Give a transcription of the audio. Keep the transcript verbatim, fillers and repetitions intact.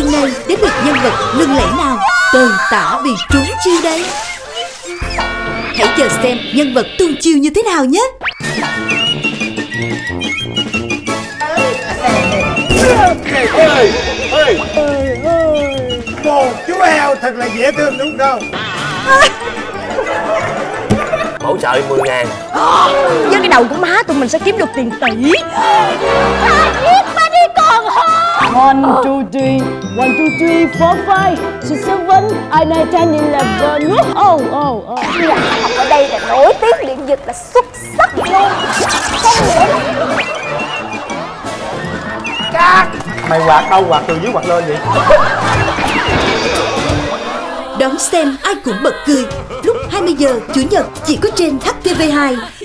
Hôm nay đến lượt nhân vật lừng lẫy nào tơi tả vì trúng chiêu đây. Hãy chờ xem nhân vật tung chiêu như thế nào nhé. Ê, ê, ê, ê, một chú heo thật là dễ thương đúng không? Hỗ trợ mười ngàn. Với cái đầu của má tụi mình sẽ kiếm được tiền tỷ. Giết má đi còn hơn. One, two, three. One, two, three, four, five, six, seven, eight, nine, ten, eleven. Oh, oh, oh. Học ở đây là nổi tiếng điện giật là xuất sắc luôn. Không nữa. Cắt. Mày quạt đâu, quạt từ dưới quạt lên vậy? Đón xem ai cũng bật cười lúc hai mươi giờ Chủ nhật chỉ có trên H T V hai.